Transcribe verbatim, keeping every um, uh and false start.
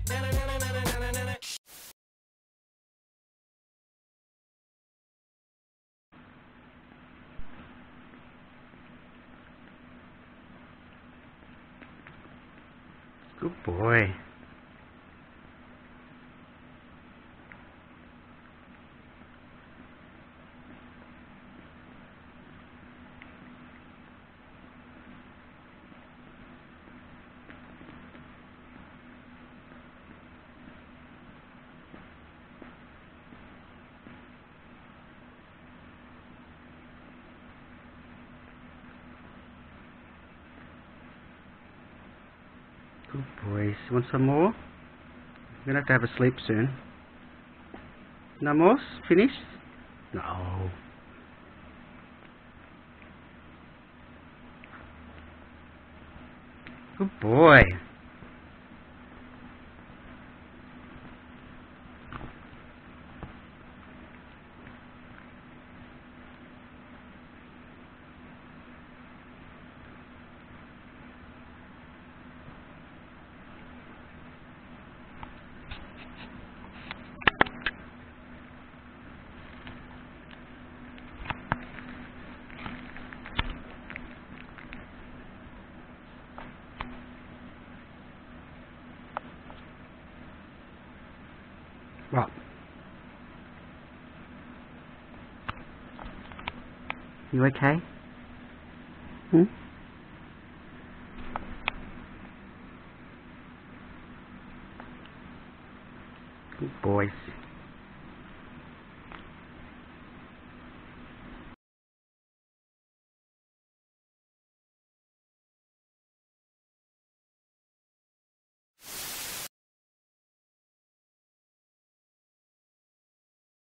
Good boy. Good boys. You want some more? You're gonna have to have a sleep soon. No more? Finished? No. Good boy. What? You okay? Hmm? Good boys.